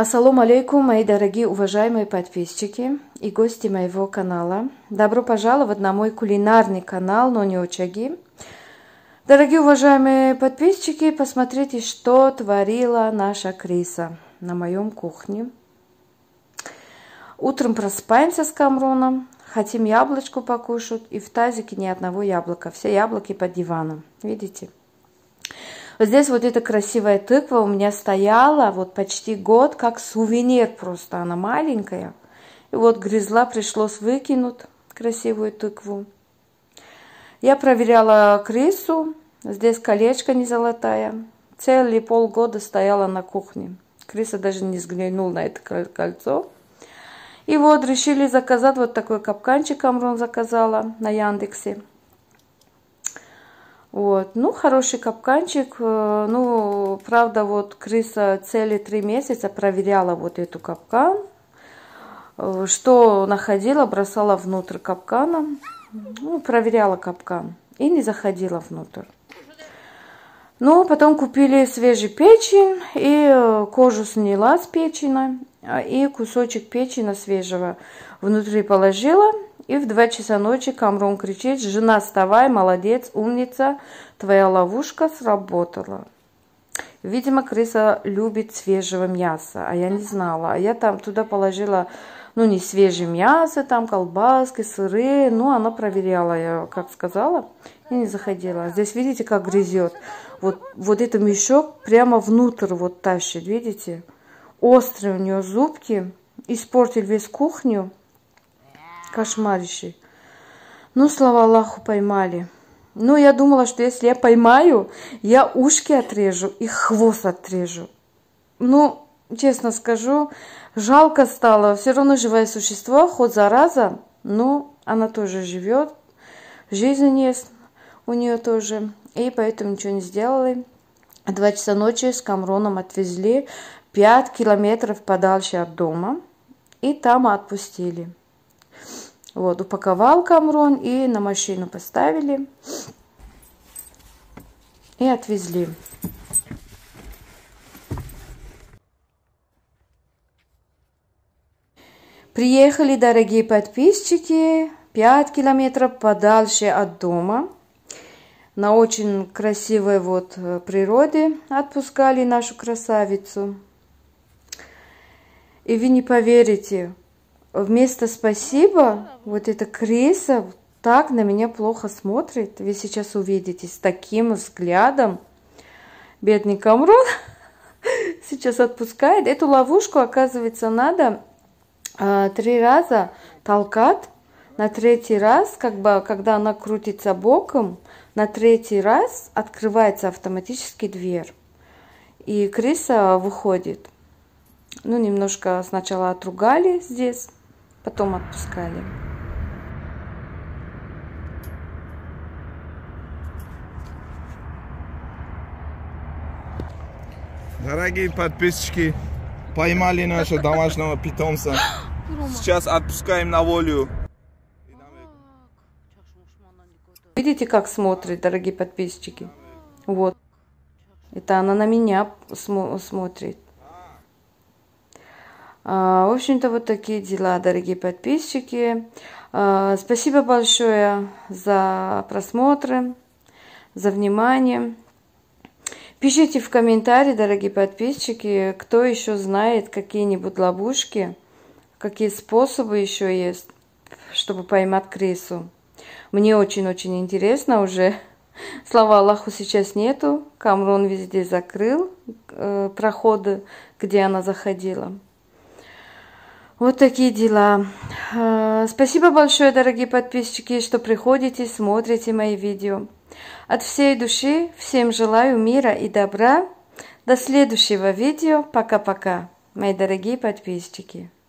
Ассаламу алейкум, мои дорогие уважаемые подписчики и гости моего канала. Добро пожаловать на мой кулинарный канал Нони Очаги. Дорогие уважаемые подписчики, посмотрите, что творила наша Криса на моем кухне. Утром просыпаемся с Камроном, хотим яблочко покушать, и в тазике ни одного яблока. Все яблоки под диваном, видите? Вот здесь вот эта красивая тыква у меня стояла вот почти год, как сувенир просто. Она маленькая. И вот грызла, пришлось выкинуть красивую тыкву. Я проверяла Крису. Здесь колечко не золотая. Целые полгода стояла на кухне. Криса даже не взглянула на это кольцо. И вот решили заказать вот такой капканчик. Камрон заказала на Яндексе. Вот, ну, хороший капканчик, ну, правда, вот Криса целые 3 месяца проверяла вот эту капкан, что находила, бросала внутрь капкана, ну, проверяла капкан и не заходила внутрь. Ну, потом купили свежий печень и кожу сняла с печени, и кусочек печени свежего внутри положила. И в 2 часа ночи Камрон кричит: жена, вставай, молодец, умница, твоя ловушка сработала. Видимо, Криса любит свежего мяса, а я не знала. А я там туда положила, ну, не свежее мясо, там колбаски, сыры. Ну, она проверяла, я как сказала, и не заходила. Здесь видите, как грызет. Вот этот мешок прямо внутрь вот тащит, видите? Острые у нее зубки, испортили весь кухню. Кошмарищий. Ну, слава Аллаху, поймали. Ну, я думала, что если я поймаю, я ушки отрежу и хвост отрежу. Ну, честно скажу, жалко стало. Все равно живое существо, хоть зараза, но она тоже живет. Жизнь есть у нее тоже. И поэтому ничего не сделали. 2 часа ночи с Камроном отвезли 5 километров подальше от дома. И там отпустили. Вот, упаковал Камрон и на машину поставили. И отвезли. Приехали, дорогие подписчики, 5 километров подальше от дома. На очень красивой вот природе отпускали нашу красавицу. И вы не поверите, вместо спасибо, вот эта Криса так на меня плохо смотрит. Вы сейчас увидите, с таким взглядом. Бедный Камрон сейчас отпускает. Эту ловушку, оказывается, надо 3 раза толкать. На 3-й раз, как бы, когда она крутится боком, на 3-й раз открывается автоматически дверь. И Криса выходит. Ну, немножко сначала отругали здесь, потом отпускали. Дорогие подписчики, поймали нашего домашнего питомца. Сейчас отпускаем на волю. Видите, как смотрит, дорогие подписчики? Вот. Это она на меня смотрит. В общем-то, вот такие дела, дорогие подписчики. Спасибо большое за просмотры, за внимание. Пишите в комментарии, дорогие подписчики, кто еще знает какие-нибудь ловушки, какие способы еще есть, чтобы поймать Крису. Мне очень-очень интересно уже. Слава Аллаху, сейчас нету. Камрон везде закрыл проходы, где она заходила. Вот такие дела. Спасибо большое, дорогие подписчики, что приходите, смотрите мои видео. От всей души всем желаю мира и добра. До следующего видео. Пока-пока, мои дорогие подписчики.